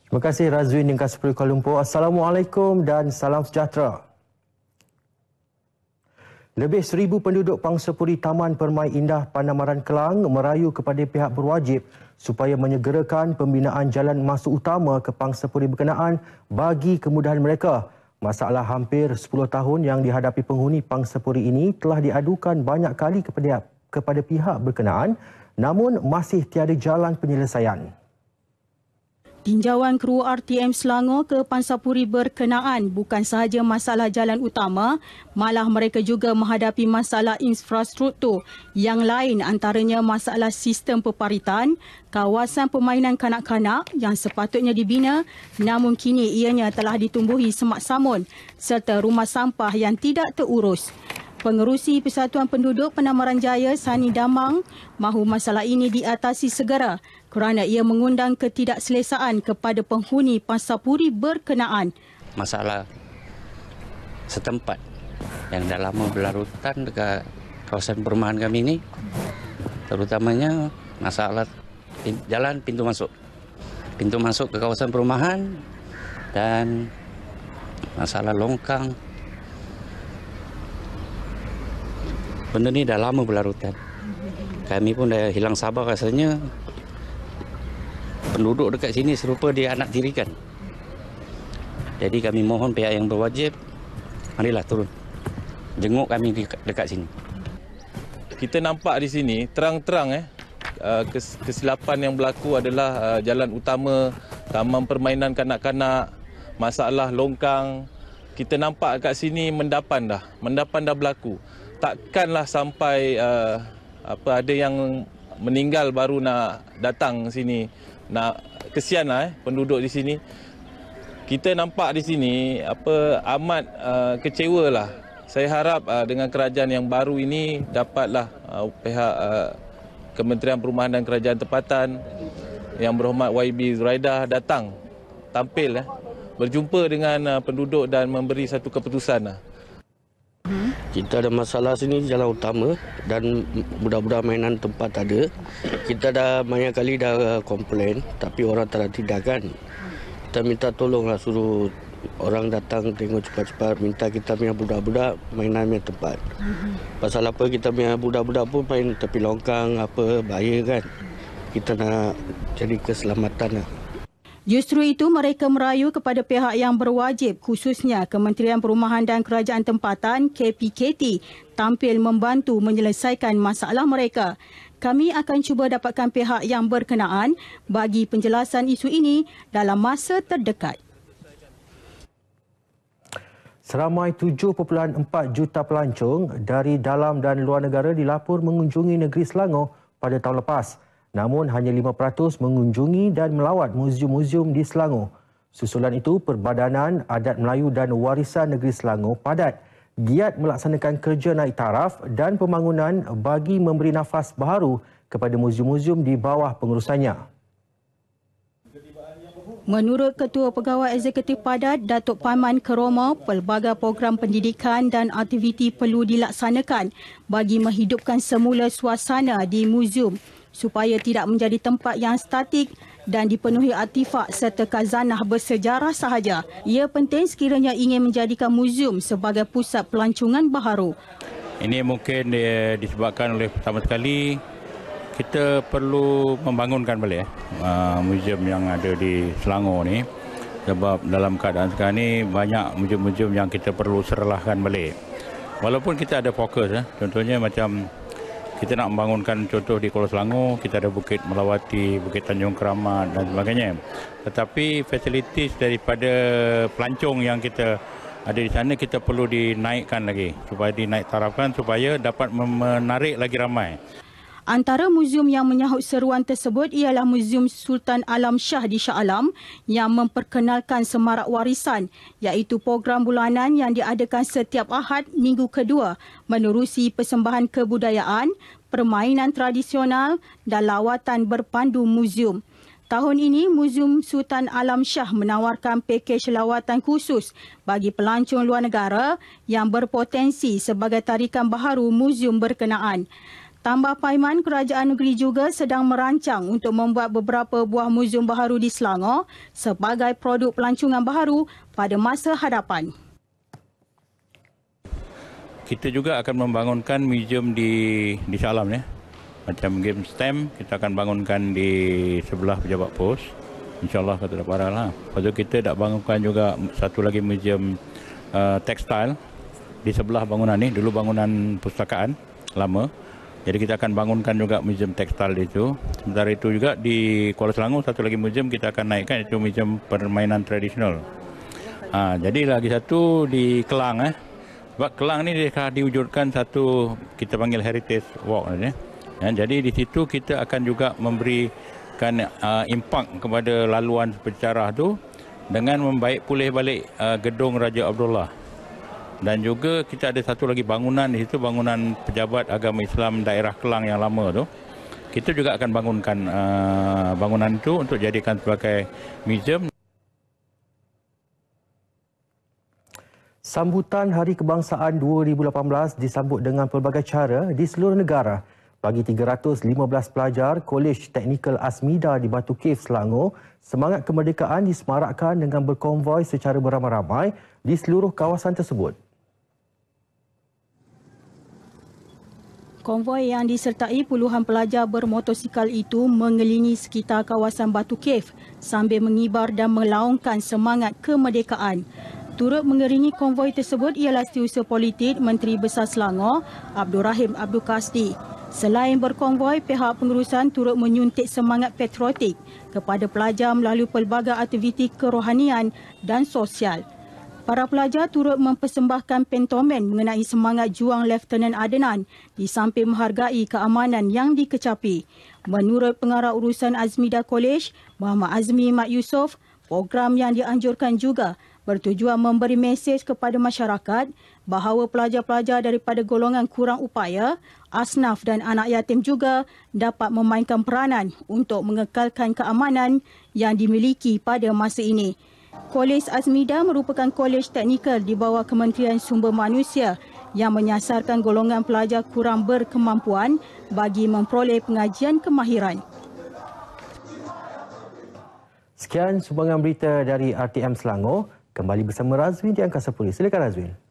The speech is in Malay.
Terima kasih Razwin di Kasipul Kuala Lumpur. Assalamualaikum dan salam sejahtera. Lebih 1,000 penduduk Pangsapuri Taman Permai Indah Pandamaran Kelang merayu kepada pihak berwajib supaya menyegerakan pembinaan jalan masuk utama ke Pangsapuri berkenaan bagi kemudahan mereka. Masalah hampir 10 tahun yang dihadapi penghuni Pangsapuri ini telah diadukan banyak kali kepada pihak berkenaan, namun masih tiada jalan penyelesaian. Tinjauan kru RTM Selangor ke Pangsapuri berkenaan bukan sahaja masalah jalan utama, malah mereka juga menghadapi masalah infrastruktur yang lain, antaranya masalah sistem peparitan, kawasan permainan kanak-kanak yang sepatutnya dibina namun kini ianya telah ditumbuhi semak samun serta rumah sampah yang tidak terurus. Pengerusi Persatuan Penduduk Pandamaran Jaya, Sani Damang, mahu masalah ini diatasi segera kerana ia mengundang ketidakselesaan kepada penghuni Pangsapuri berkenaan. Masalah setempat yang dah lama berlarutan dekat kawasan perumahan kami ini, terutamanya masalah jalan pintu masuk ke kawasan perumahan dan masalah longkang. Benda ni dah lama berlarutan. Kami pun dah hilang sabar rasanya. Penduduk dekat sini serupa dia anak tirikan. Jadi kami mohon pihak yang berwajib, marilah turun. Jenguk kami dekat sini. Kita nampak di sini terang-terang kesilapan yang berlaku adalah jalan utama, taman permainan kanak-kanak, masalah longkang. Kita nampak kat sini mendapan dah berlaku. Takkanlah sampai ada yang meninggal baru nak datang sini. Kesianlah penduduk di sini. Kita nampak di sini amat kecewalah. Saya harap dengan kerajaan yang baru ini dapatlah pihak Kementerian Perumahan dan Kerajaan Tempatan yang berhormat YB Zuraidah datang tampil berjumpa dengan penduduk dan memberi satu keputusan. Kita ada masalah sini jalan utama dan budak-budak mainan tempat ada. Kita dah banyak kali dah komplain tapi orang tak ada tindakan. Kita minta tolonglah suruh orang datang tengok cepat-cepat, minta kita punya budak-budak mainan punya tempat. Pasal apa kita punya budak-budak pun main tepi longkang bahaya kan. Kita nak jadi keselamatan lah. Justru itu mereka merayu kepada pihak yang berwajib khususnya Kementerian Perumahan dan Kerajaan Tempatan KPKT tampil membantu menyelesaikan masalah mereka. Kami akan cuba dapatkan pihak yang berkenaan bagi penjelasan isu ini dalam masa terdekat. Seramai 7.4 juta pelancong dari dalam dan luar negara dilapor mengunjungi negeri Selangor pada tahun lepas. Namun hanya 5% mengunjungi dan melawat muzium-muzium di Selangor. Susulan itu, Perbadanan Adat Melayu dan Warisan Negeri Selangor padat giat melaksanakan kerja naik taraf dan pembangunan bagi memberi nafas baharu kepada muzium-muzium di bawah pengurusannya. Menurut Ketua Pegawai Eksekutif Padat, Datuk Paman Keromo, pelbagai program pendidikan dan aktiviti perlu dilaksanakan bagi menghidupkan semula suasana di muzium supaya tidak menjadi tempat yang statik dan dipenuhi artifak serta khazanah bersejarah sahaja. Ia penting sekiranya ingin menjadikan muzium sebagai pusat pelancongan baharu. Ini mungkin disebabkan oleh pertama sekali kita perlu membangunkan balik muzium yang ada di Selangor ni. Sebab dalam keadaan sekarang ni banyak muzium-muzium yang kita perlu serlahkan balik. Walaupun kita ada fokus, contohnya macam kita nak membangunkan contoh di Kuala Selangor, kita ada Bukit Melawati, Bukit Tanjung Keramat dan sebagainya. Tetapi fasilitis daripada pelancong yang kita ada di sana kita perlu dinaikkan lagi supaya dinaik tarafkan supaya dapat menarik lagi ramai. Antara muzium yang menyahut seruan tersebut ialah Muzium Sultan Alam Shah di Shah Alam yang memperkenalkan semarak warisan iaitu program bulanan yang diadakan setiap Ahad minggu kedua menerusi persembahan kebudayaan, permainan tradisional dan lawatan berpandu muzium. Tahun ini, Muzium Sultan Alam Shah menawarkan pakej lawatan khusus bagi pelancong luar negara yang berpotensi sebagai tarikan baharu muzium berkenaan. Tambah Paiman, Kerajaan Negeri juga sedang merancang untuk membuat beberapa buah muzium baharu di Selangor sebagai produk pelancongan baharu pada masa hadapan. Kita juga akan membangunkan muzium di Shah Alam ya. Macam game stamp, kita akan bangunkan di sebelah pejabat pos. InsyaAllah kata dapat lah. Lepas tu kita nak bangunkan juga satu lagi muzium tekstil di sebelah bangunan ni. Dulu bangunan pustakaan lama. Jadi kita akan bangunkan juga muzium tekstil itu. Sementara itu juga di Kuala Selangor satu lagi muzium kita akan naikkan, iaitu muzium permainan tradisional. Jadi lagi satu di Kelang Sebab Kelang ni dia diwujudkan satu kita panggil heritage walk jadi di situ kita akan juga memberikan impak kepada laluan bersejarah tu dengan membaik pulih balik gedung Raja Abdullah. Dan juga kita ada satu lagi bangunan di situ, bangunan Pejabat Agama Islam daerah Kelang yang lama tu. Kita juga akan bangunkan bangunan itu untuk jadikan sebagai museum. Sambutan Hari Kebangsaan 2018 disambut dengan pelbagai cara di seluruh negara. Bagi 315 pelajar Kolej Teknikal Azmida di Batu Cave, Selangor, semangat kemerdekaan disemarakkan dengan berkonvoi secara beramai-ramai di seluruh kawasan tersebut. Konvoi yang disertai puluhan pelajar bermotosikal itu mengelilingi sekitar kawasan Batu Cave sambil mengibar dan melaungkan semangat kemerdekaan. Turut mengiringi konvoi tersebut ialah Setiausaha Politik Menteri Besar Selangor, Abdul Rahim Abdul Kasdi. Selain berkonvoi, pihak pengurusan turut menyuntik semangat patriotik kepada pelajar melalui pelbagai aktiviti kerohanian dan sosial. Para pelajar turut mempersembahkan pentomen mengenai semangat juang Lieutenant Adnan di samping menghargai keamanan yang dikecapi. Menurut Pengarah Urusan Azmida College, Muhammad Azmi Mat Yusof, program yang dianjurkan juga bertujuan memberi mesej kepada masyarakat bahawa pelajar-pelajar daripada golongan kurang upaya, asnaf dan anak yatim juga dapat memainkan peranan untuk mengekalkan keamanan yang dimiliki pada masa ini. Kolej Azmida merupakan kolej teknikal di bawah Kementerian Sumber Manusia yang menyasarkan golongan pelajar kurang berkemampuan bagi memperoleh pengajian kemahiran. Sekian sumbangan berita dari RTM Selangor. Kembali bersama Razwin di Angkasa Puri. Silakan Razwin.